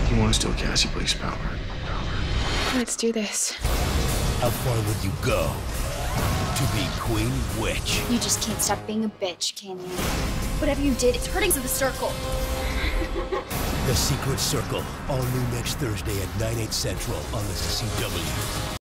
You want to steal Cassie Blake's power. Let's do this. How far would you go to be Queen Witch? You just can't stop being a bitch, can you? Whatever you did, it's hurting to the circle. The Secret Circle, all new next Thursday at 9/8 Central on the CW.